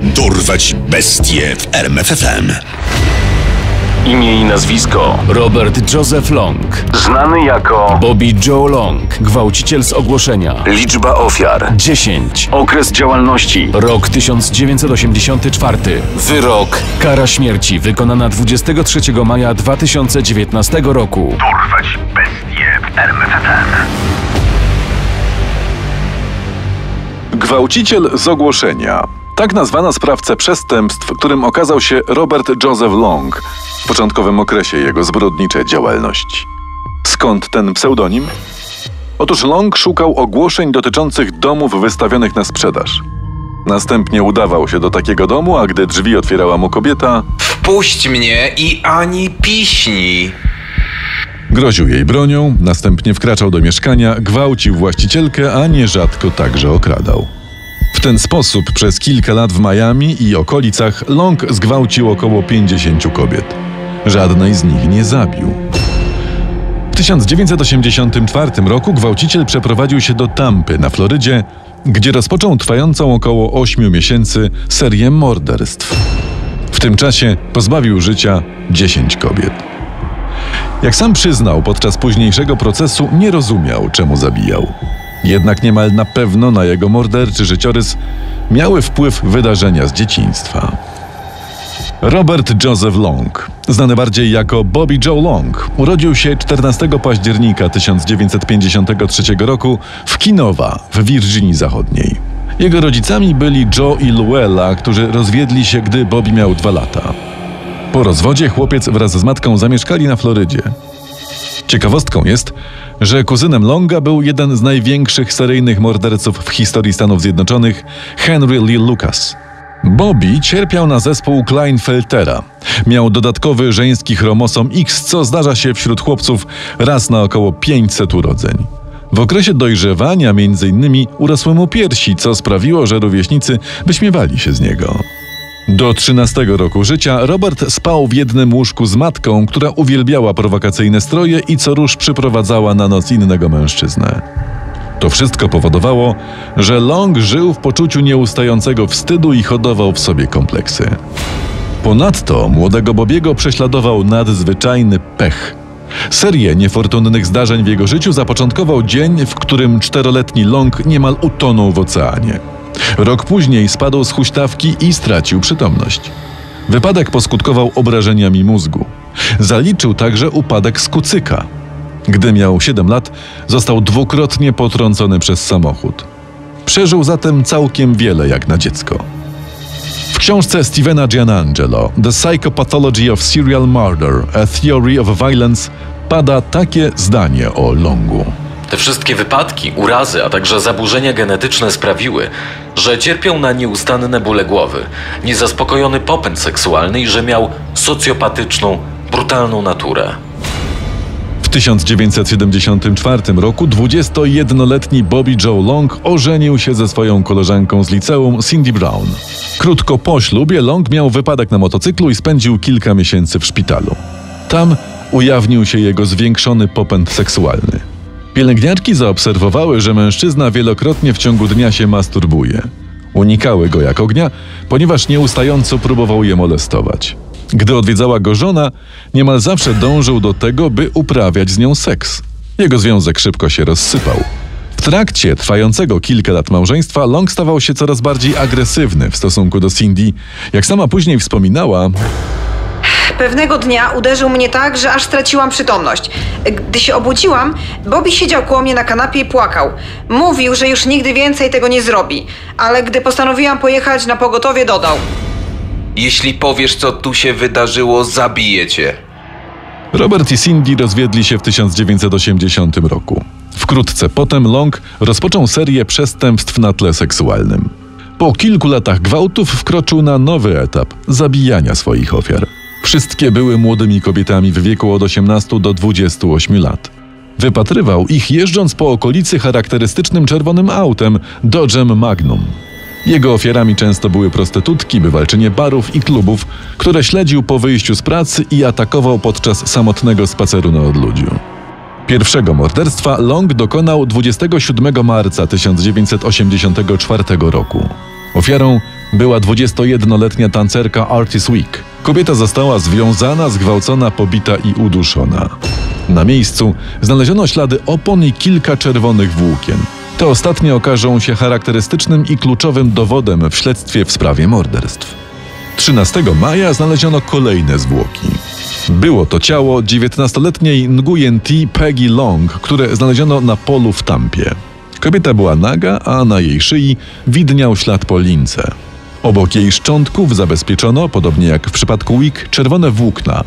Dorwać bestie w RMF FM. Imię i nazwisko: Robert Joseph Long, znany jako Bobby Joe Long, gwałciciel z ogłoszenia. Liczba ofiar: 10. Okres działalności: Rok 1984. Wyrok: Kara śmierci wykonana 23 maja 2019 roku. Dorwać bestie w RMF FM. Gwałciciel z ogłoszenia. Tak nazwano sprawcę przestępstw, którym okazał się Robert Joseph Long w początkowym okresie jego zbrodniczej działalności. Skąd ten pseudonim? Otóż Long szukał ogłoszeń dotyczących domów wystawionych na sprzedaż. Następnie udawał się do takiego domu, a gdy drzwi otwierała mu kobieta, wpuść mnie i ani piśni. groził jej bronią, następnie wkraczał do mieszkania, gwałcił właścicielkę, a nierzadko także okradał. W ten sposób przez kilka lat w Miami i okolicach Long zgwałcił około 50 kobiet. Żadnej z nich nie zabił. W 1984 roku gwałciciel przeprowadził się do Tampy na Florydzie, gdzie rozpoczął trwającą około 8 miesięcy serię morderstw. W tym czasie pozbawił życia 10 kobiet. Jak sam przyznał podczas późniejszego procesu, nie rozumiał, czemu zabijał. Jednak niemal na pewno na jego morderczy życiorys miały wpływ wydarzenia z dzieciństwa. Robert Joseph Long, znany bardziej jako Bobby Joe Long, urodził się 14 października 1953 roku w Kinowa w Wirginii Zachodniej. Jego rodzicami byli Joe i Luella, którzy rozwiedli się, gdy Bobby miał 2 lata. Po rozwodzie chłopiec wraz z matką zamieszkali na Florydzie. Ciekawostką jest, że kuzynem Longa był jeden z największych seryjnych morderców w historii Stanów Zjednoczonych, Henry Lee Lucas. Bobby cierpiał na zespół Klinefeltera. Miał dodatkowy żeński chromosom X, co zdarza się wśród chłopców raz na około 500 urodzeń. W okresie dojrzewania m.in. urosły mu piersi, co sprawiło, że rówieśnicy wyśmiewali się z niego. Do 13 roku życia Robert spał w jednym łóżku z matką, która uwielbiała prowokacyjne stroje i co rusz przyprowadzała na noc innego mężczyznę. To wszystko powodowało, że Long żył w poczuciu nieustającego wstydu i hodował w sobie kompleksy. Ponadto młodego Bobiego prześladował nadzwyczajny pech. Serię niefortunnych zdarzeń w jego życiu zapoczątkował dzień, w którym 4-letni Long niemal utonął w oceanie. Rok później spadł z huśtawki i stracił przytomność. Wypadek poskutkował obrażeniami mózgu. Zaliczył także upadek z kucyka. Gdy miał 7 lat, został dwukrotnie potrącony przez samochód. Przeżył zatem całkiem wiele jak na dziecko. W książce Stevena Gianangelo The Psychopathology of Serial Murder – A Theory of Violence pada takie zdanie o Longu. Te wszystkie wypadki, urazy, a także zaburzenia genetyczne sprawiły, że cierpiał na nieustanne bóle głowy, niezaspokojony popęd seksualny i że miał socjopatyczną, brutalną naturę. W 1974 roku 21-letni Bobby Joe Long ożenił się ze swoją koleżanką z liceum Cindy Brown. Krótko po ślubie Long miał wypadek na motocyklu i spędził kilka miesięcy w szpitalu. Tam ujawnił się jego zwiększony popęd seksualny. Pielęgniarki zaobserwowały, że mężczyzna wielokrotnie w ciągu dnia się masturbuje. Unikały go jak ognia, ponieważ nieustająco próbował je molestować. Gdy odwiedzała go żona, niemal zawsze dążył do tego, by uprawiać z nią seks. Jego związek szybko się rozsypał. W trakcie trwającego kilka lat małżeństwa Long stawał się coraz bardziej agresywny w stosunku do Cindy. Jak sama później wspominała, pewnego dnia uderzył mnie tak, że aż straciłam przytomność. Gdy się obudziłam, Bobby siedział koło mnie na kanapie i płakał. Mówił, że już nigdy więcej tego nie zrobi, ale gdy postanowiłam pojechać na pogotowie, dodał: jeśli powiesz, co tu się wydarzyło, zabiję cię. Robert i Cindy rozwiedli się w 1980 roku. Wkrótce potem Long rozpoczął serię przestępstw na tle seksualnym. Po kilku latach gwałtów wkroczył na nowy etap – zabijania swoich ofiar. Wszystkie były młodymi kobietami w wieku od 18 do 28 lat. Wypatrywał ich jeżdżąc po okolicy charakterystycznym czerwonym autem Dodge'em Magnum. Jego ofiarami często były prostytutki, bywalczynie barów i klubów, które śledził po wyjściu z pracy i atakował podczas samotnego spaceru na odludziu. Pierwszego morderstwa Long dokonał 27 marca 1984 roku. Ofiarą była 21-letnia tancerka Artis Week. Kobieta została związana, zgwałcona, pobita i uduszona. Na miejscu znaleziono ślady opon i kilka czerwonych włókien. Te ostatnie okażą się charakterystycznym i kluczowym dowodem w śledztwie w sprawie morderstw. 13 maja znaleziono kolejne zwłoki. Było to ciało 19-letniej Nguyen Thi Peggy Long, które znaleziono na polu w Tampie. Kobieta była naga, a na jej szyi widniał ślad po lince. Obok jej szczątków zabezpieczono, podobnie jak w przypadku Week, czerwone włókna.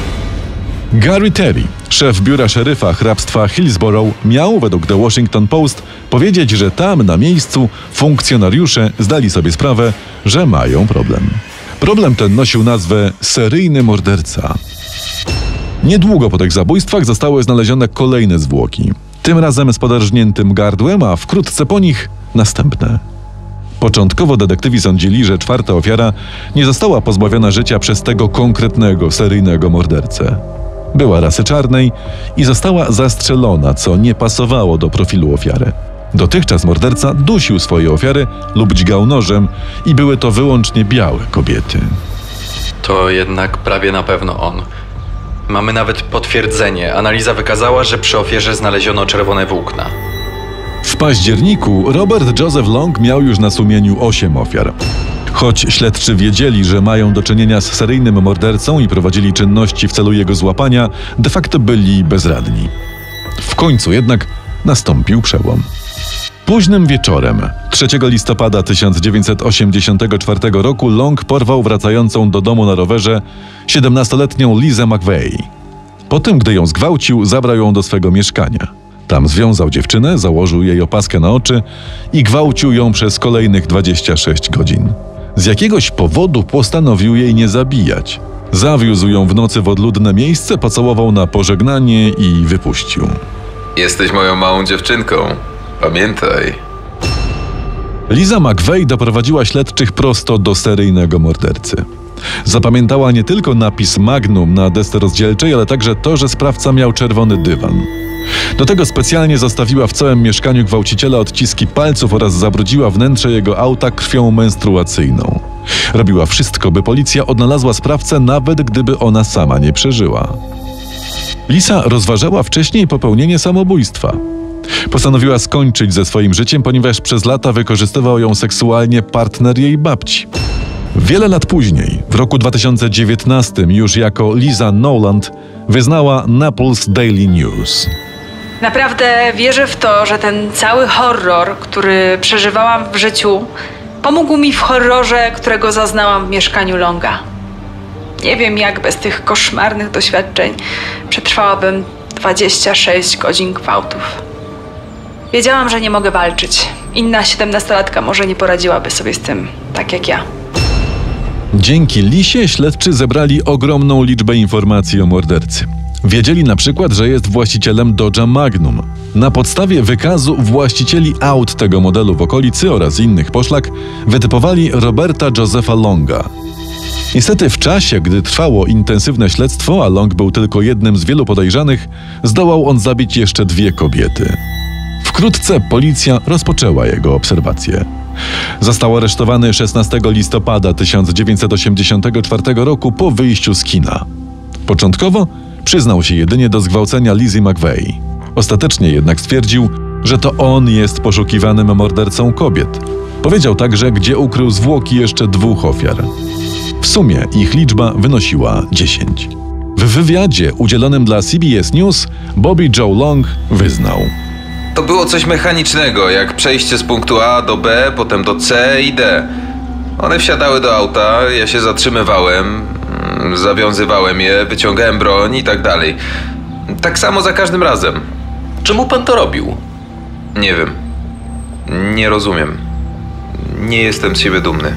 Gary Terry, szef biura szeryfa hrabstwa Hillsborough, miał, według The Washington Post, powiedzieć, że tam na miejscu funkcjonariusze zdali sobie sprawę, że mają problem. Problem ten nosił nazwę seryjny morderca. Niedługo po tych zabójstwach zostały znalezione kolejne zwłoki. Tym razem z poderżniętym gardłem, a wkrótce po nich następne. Początkowo detektywi sądzili, że czwarta ofiara nie została pozbawiona życia przez tego konkretnego seryjnego mordercę. Była rasy czarnej i została zastrzelona, co nie pasowało do profilu ofiary. Dotychczas morderca dusił swoje ofiary lub dźgał nożem i były to wyłącznie białe kobiety. To jednak prawie na pewno on. Mamy nawet potwierdzenie. Analiza wykazała, że przy ofierze znaleziono czerwone włókna. W październiku Robert Joseph Long miał już na sumieniu 8 ofiar. Choć śledczy wiedzieli, że mają do czynienia z seryjnym mordercą i prowadzili czynności w celu jego złapania, de facto byli bezradni. W końcu jednak nastąpił przełom. Późnym wieczorem 3 listopada 1984 roku Long porwał wracającą do domu na rowerze 17-letnią Lizę McVeigh. Potem, gdy ją zgwałcił, zabrał ją do swego mieszkania. Tam związał dziewczynę, założył jej opaskę na oczy i gwałcił ją przez kolejnych 26 godzin. Z jakiegoś powodu postanowił jej nie zabijać. Zawiózł ją w nocy w odludne miejsce, pocałował na pożegnanie i wypuścił. Jesteś moją małą dziewczynką. Pamiętaj. Liza McVeigh doprowadziła śledczych prosto do seryjnego mordercy. Zapamiętała nie tylko napis Magnum na desce rozdzielczej, ale także to, że sprawca miał czerwony dywan. Do tego specjalnie zostawiła w całym mieszkaniu gwałciciela odciski palców oraz zabrudziła wnętrze jego auta krwią menstruacyjną. Robiła wszystko, by policja odnalazła sprawcę, nawet gdyby ona sama nie przeżyła. Lisa rozważała wcześniej popełnienie samobójstwa. Postanowiła skończyć ze swoim życiem, ponieważ przez lata wykorzystywał ją seksualnie partner jej babci. Wiele lat później, w roku 2019, już jako Liza Noland, wyznała Naples Daily News. Naprawdę wierzę w to, że ten cały horror, który przeżywałam w życiu, pomógł mi w horrorze, którego zaznałam w mieszkaniu Longa. Nie wiem, jak bez tych koszmarnych doświadczeń przetrwałabym 26 godzin gwałtów. Wiedziałam, że nie mogę walczyć. Inna 17-latka może nie poradziłaby sobie z tym, tak jak ja. Dzięki Lisie śledczy zebrali ogromną liczbę informacji o mordercy. Wiedzieli na przykład, że jest właścicielem Dodge'a Magnum. Na podstawie wykazu właścicieli aut tego modelu w okolicy oraz innych poszlak wytypowali Roberta Josepha Longa. Niestety w czasie, gdy trwało intensywne śledztwo, a Long był tylko jednym z wielu podejrzanych, zdołał on zabić jeszcze 2 kobiety. Wkrótce policja rozpoczęła jego obserwację. Został aresztowany 16 listopada 1984 roku po wyjściu z kina. Początkowo przyznał się jedynie do zgwałcenia Lizy McVeigh. Ostatecznie jednak stwierdził, że to on jest poszukiwanym mordercą kobiet. Powiedział także, gdzie ukrył zwłoki jeszcze 2 ofiar. W sumie ich liczba wynosiła 10. W wywiadzie udzielonym dla CBS News Bobby Joe Long wyznał: To było coś mechanicznego, jak przejście z punktu A do B, potem do C i D. One wsiadały do auta, ja się zatrzymywałem, zawiązywałem je, wyciągałem broń i tak dalej. Tak samo za każdym razem. Czemu pan to robił? Nie wiem. Nie rozumiem. Nie jestem z siebie dumny.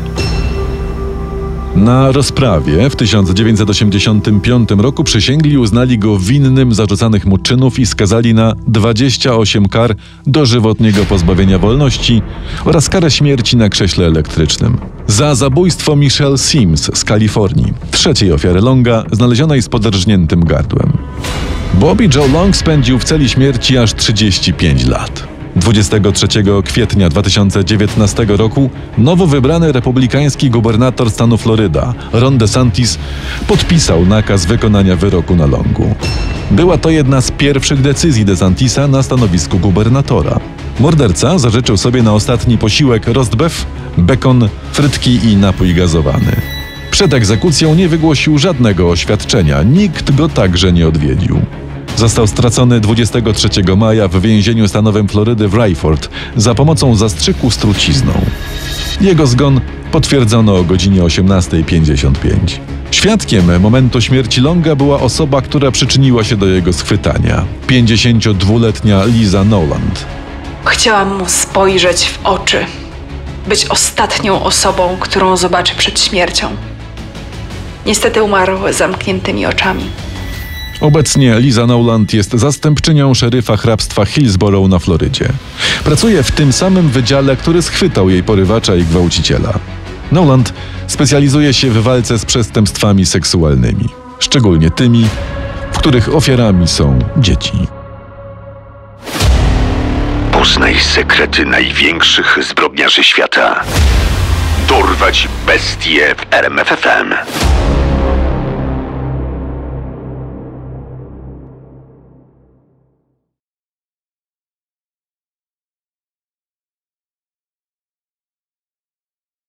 Na rozprawie w 1985 roku przysięgli i uznali go winnym zarzucanych mu czynów i skazali na 28 kar dożywotniego pozbawienia wolności oraz karę śmierci na krześle elektrycznym. Za zabójstwo Michelle Sims z Kalifornii, 3. ofiary Longa, znalezionej z poderżniętym gardłem. Bobby Joe Long spędził w celi śmierci aż 35 lat. 23 kwietnia 2019 roku nowo wybrany republikański gubernator stanu Floryda, Ron DeSantis, podpisał nakaz wykonania wyroku na Longu. Była to jedna z pierwszych decyzji DeSantisa na stanowisku gubernatora. Morderca zażyczył sobie na ostatni posiłek roast beef, bekon, frytki i napój gazowany. Przed egzekucją nie wygłosił żadnego oświadczenia, nikt go także nie odwiedził. Został stracony 23 maja w więzieniu stanowym Florydy w Rayford za pomocą zastrzyku z trucizną. Jego zgon potwierdzono o godzinie 18:55. Świadkiem momentu śmierci Longa była osoba, która przyczyniła się do jego schwytania. 52-letnia Lisa Noland. Chciałam mu spojrzeć w oczy. Być ostatnią osobą, którą zobaczy przed śmiercią. Niestety umarł z zamkniętymi oczami. Obecnie Lisa Noland jest zastępczynią szeryfa hrabstwa Hillsborough na Florydzie. Pracuje w tym samym wydziale, który schwytał jej porywacza i gwałciciela. Noland specjalizuje się w walce z przestępstwami seksualnymi, szczególnie tymi, w których ofiarami są dzieci. Poznaj sekrety największych zbrodniarzy świata. Dorwać bestie w RMF FM.